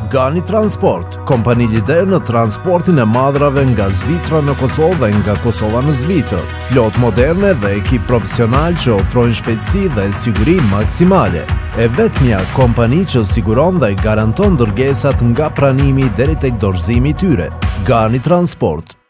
Gani Transport, kompani lider në transportin e madrave nga Zvicra në Kosovë dhe nga Kosova në Zvicër. Flotë moderne dhe ekip profesional që ofrojnë shpejtësi dhe siguri maksimale. E vetmja kompani që siguron dhe garanton dërgesat nga pranimi deri tek dorëzimi i tyre. Gani Transport.